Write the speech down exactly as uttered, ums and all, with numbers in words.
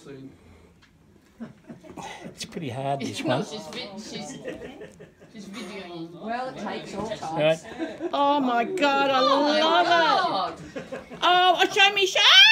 soon. It's pretty hard, this No, one. she's, vid she's, she's videoing. Well, it takes all types. Right. Oh my God, I Oh my love God. it. Oh, show me, show.